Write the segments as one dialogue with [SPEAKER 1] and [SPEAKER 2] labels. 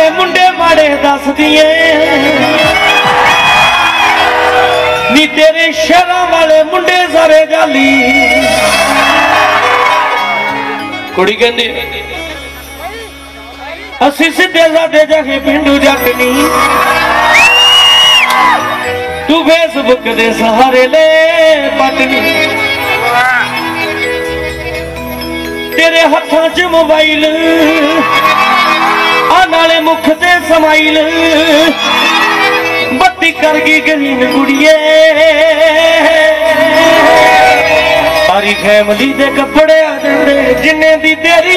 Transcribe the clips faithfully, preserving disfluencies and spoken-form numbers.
[SPEAKER 1] वाले मुंडे माड़े दस दिए नी तेरे शहर वाले मुंडे सारे जाली। कुड़ी कहंदी असी सीधे साधे जगे पिंडू जट नी तू फेसबुक दे सहारे ले पटनी। तेरे हथों च मोबाइल आ नाले मुख ते समाइल बत्ती कर गई गरीन कुड़िए। सारी फैमिली दे कपड़े आ जाते जिन्ने दी तेरी।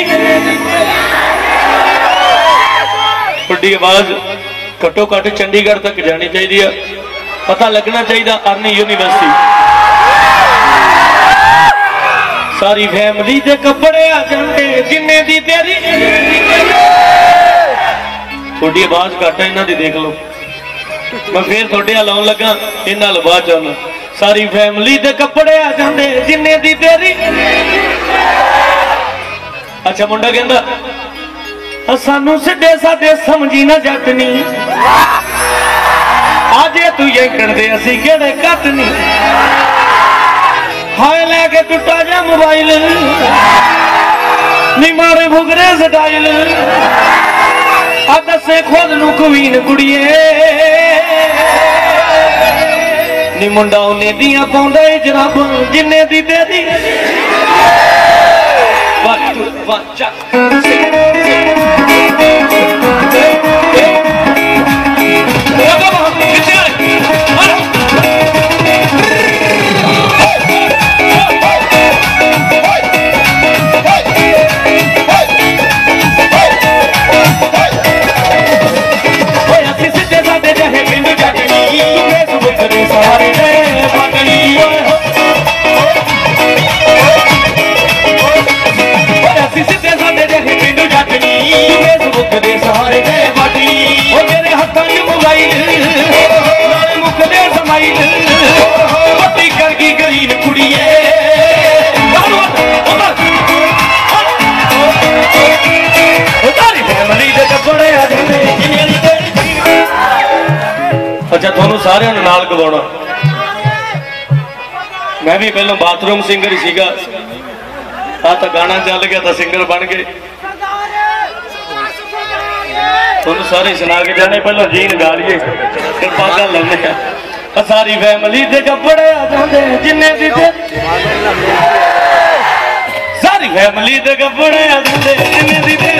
[SPEAKER 1] थोड़ी आवाज घट्टो घट चंडीगढ़ तक जानी चाहिए, पता लगना चाहिए अर्नी यूनिवर्सिटी। सारी फैमिली दे कपड़े आ जाते जिन्ने दी तेरी। थोड़ी आवाज घट है, इन्हां दी देख लो। मैं फिर थोड़े लाउन लगा, इन्हां लो बाद चाहना। सारी फैमिली दे कपड़े आ जाते जिन्ने दी तेरी। अच्छा मुंडा कहंदा सानू सीधे साधे समझी ना जटनी आजे तू यंकण दे असी केड़े कट नी। हाय लैके टुटा जा मोबाइल नी मारे भुगरे स्टाइल आ दसे खुद नू कवीन कुड़िए नी मुंडा उन्ने दियां पाउंदा ए जराब जिन्ने दी तेरी। वन टू वन चक अच्छा थोनू सारे नाल गवाउणा। मैं भी पहलों बाथरूम सिंगर ही सीगा, आ तो गाना चल गया तो सिंगर बन गए। थोनू सारे सुना के जाने, पहलों जीन गा लिए फिर पागा लाने। सारी फैमिली दे कपड़े आ जाते जिन्ने दी सारी फैमिली दे कपड़े आ जाते जिन्ने दी।